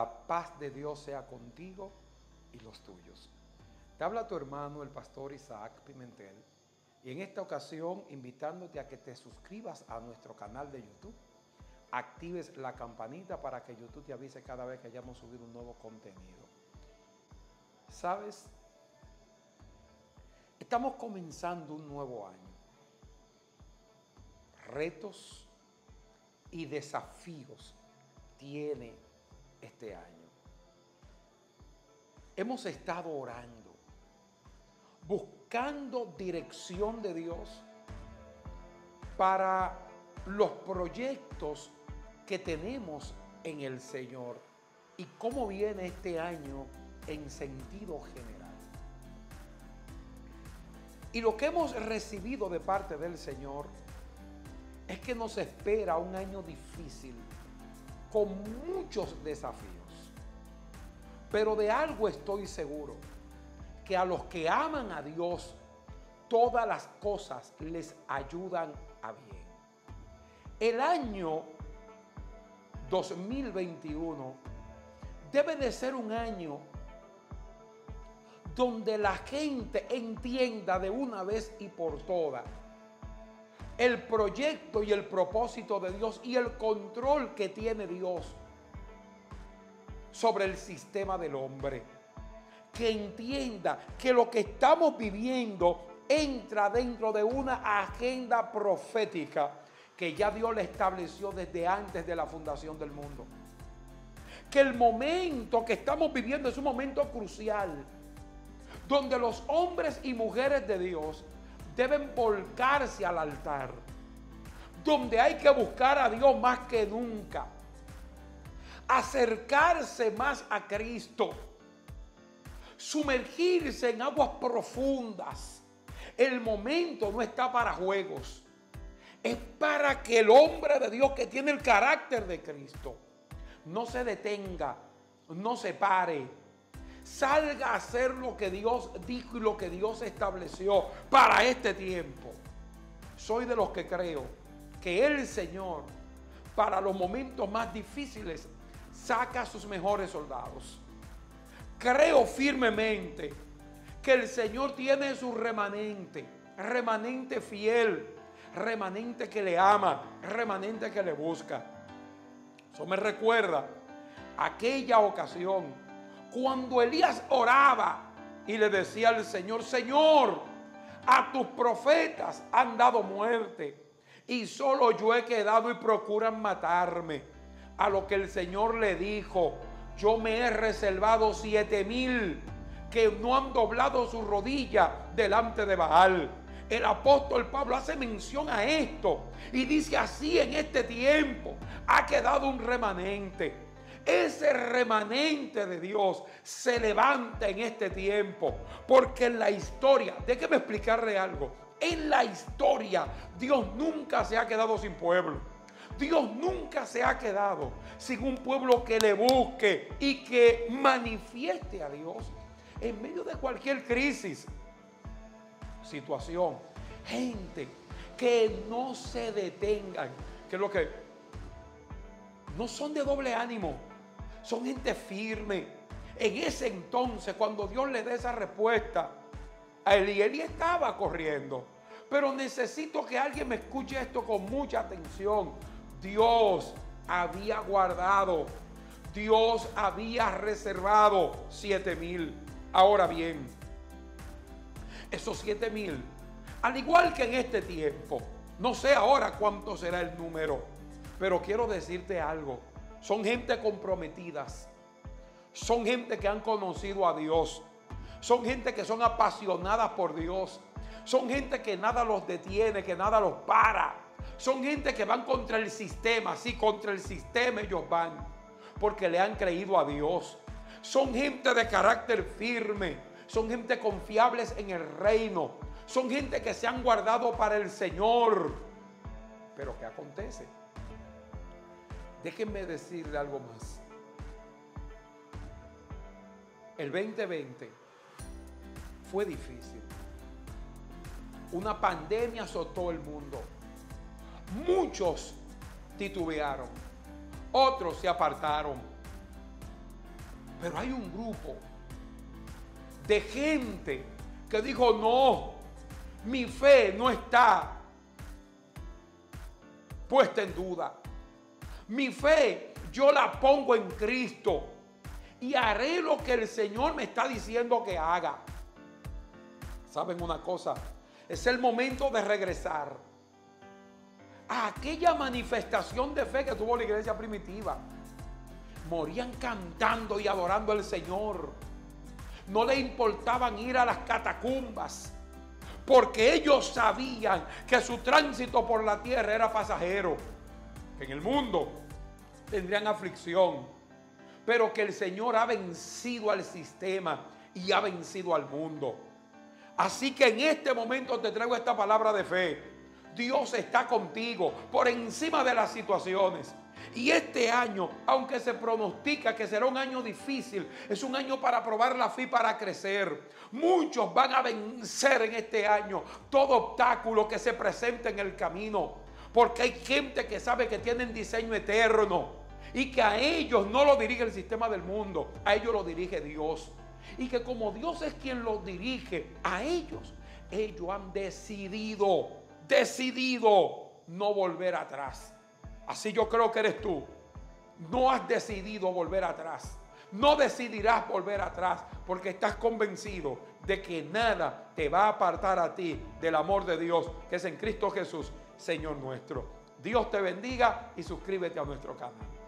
La paz de Dios sea contigo y los tuyos. Te habla tu hermano, el pastor Isaac Pimentel, y en esta ocasión invitándote a que te suscribas a nuestro canal de YouTube, actives la campanita para que YouTube te avise cada vez que hayamos subido un nuevo contenido. ¿Sabes? Estamos comenzando un nuevo año. Retos y desafíos tiene este año. Hemos estado orando, buscando dirección de Dios para los proyectos que tenemos en el Señor y cómo viene este año en sentido general. Y lo que hemos recibido de parte del Señor es que nos espera un año difícil, con muchos desafíos. Pero de algo estoy seguro, que a los que aman a Dios, todas las cosas les ayudan a bien. El año 2021 debe de ser un año donde la gente entienda de una vez y por todas el proyecto y el propósito de Dios y el control que tiene Dios sobre el sistema del hombre. Que entienda que lo que estamos viviendo entra dentro de una agenda profética que ya Dios le estableció desde antes de la fundación del mundo. Que el momento que estamos viviendo es un momento crucial, donde los hombres y mujeres de Dios deben volcarse al altar, donde hay que buscar a Dios más que nunca, acercarse más a Cristo, sumergirse en aguas profundas. El momento no está para juegos, es para que el hombre de Dios que tiene el carácter de Cristo no se detenga, no se pare, salga a hacer lo que Dios dijo y lo que Dios estableció para este tiempo. Soy de los que creo que el Señor, para los momentos más difíciles, saca a sus mejores soldados. Creo firmemente que el Señor tiene su remanente, remanente fiel, remanente que le ama, remanente que le busca. Eso me recuerda aquella ocasión cuando Elías oraba y le decía al Señor: Señor, a tus profetas han dado muerte y solo yo he quedado y procuran matarme. A lo que el Señor le dijo: yo me he reservado 7,000 que no han doblado su rodilla delante de Baal. El apóstol Pablo hace mención a esto y dice así: en este tiempo ha quedado un remanente. Ese remanente de Dios se levanta en este tiempo, porque en la historia, déjeme explicarle algo, en la historia Dios nunca se ha quedado sin pueblo. Dios nunca se ha quedado sin un pueblo que le busque y que manifieste a Dios en medio de cualquier crisis, situación. Gente que no se detengan, que es lo que no son de doble ánimo, son gente firme. En ese entonces, cuando Dios le dé esa respuesta a Elí estaba corriendo. Pero necesito que alguien me escuche esto con mucha atención. Dios había guardado, Dios había reservado 7,000. Ahora bien, esos 7,000, al igual que en este tiempo, no sé ahora cuánto será el número, pero quiero decirte algo. Son gente comprometidas, son gente que han conocido a Dios, son gente que son apasionadas por Dios, son gente que nada los detiene, que nada los para, son gente que van contra el sistema. Sí, contra el sistema ellos van, porque le han creído a Dios. Son gente de carácter firme, son gente confiables en el reino, son gente que se han guardado para el Señor. Pero ¿qué acontece? Déjenme decirle algo más. El 2020 fue difícil. Una pandemia azotó el mundo. Muchos titubearon, otros se apartaron. Pero hay un grupo de gente que dijo, no, mi fe no está puesta en duda. Mi fe yo la pongo en Cristo y haré lo que el Señor me está diciendo que haga. ¿Saben una cosa? Es el momento de regresar a aquella manifestación de fe que tuvo la iglesia primitiva. Morían cantando y adorando al Señor. No le importaban ir a las catacumbas, porque ellos sabían que su tránsito por la tierra era pasajero, que en el mundo tendrían aflicción, pero que el Señor ha vencido al sistema y ha vencido al mundo. Así que en este momento te traigo esta palabra de fe. Dios está contigo por encima de las situaciones. Y este año, aunque se pronostica que será un año difícil, es un año para probar la fe y para crecer. Muchos van a vencer en este año todo obstáculo que se presente en el camino, porque hay gente que sabe que tienen diseño eterno y que a ellos no lo dirige el sistema del mundo, a ellos lo dirige Dios. Y que como Dios es quien los dirige a ellos, ellos han decidido no volver atrás. Así yo creo que eres tú. No has decidido volver atrás. No decidirás volver atrás porque estás convencido de que nada te va a apartar a ti del amor de Dios que es en Cristo Jesús, Señor nuestro. Dios te bendiga y suscríbete a nuestro canal.